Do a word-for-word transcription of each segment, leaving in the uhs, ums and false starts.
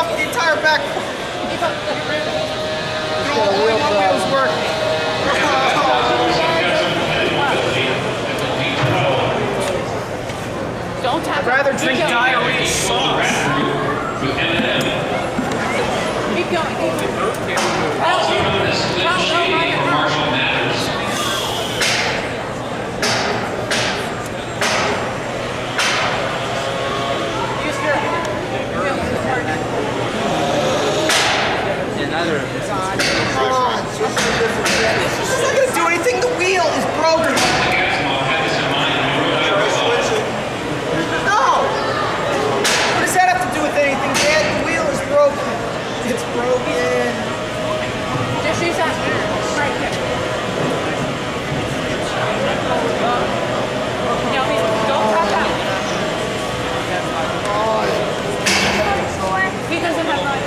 off the entire back. Only one wheel's working. Don't tap. I'd rather drink diarrhea sauce. Keep going. Keep going. Help. Help. Help. Marshall Mathers. Use your. Another. Come on. This is not going to do anything. The wheel is broken. No! What does that have to do with anything, Dad? The wheel is broken. It's broken. Just use that right there. No, he's, don't tap out. He doesn't have right.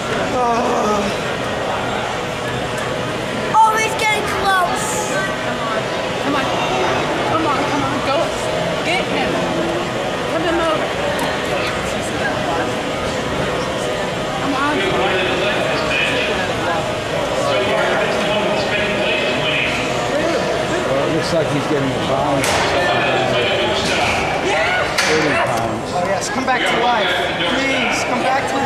Oh, he's getting close. Come on. Come on, come on. Go. Get him. Put him over. Come on. Well, it looks like he's getting a pound. thirty pounds. Oh, yes. Come back to life. Please, come back to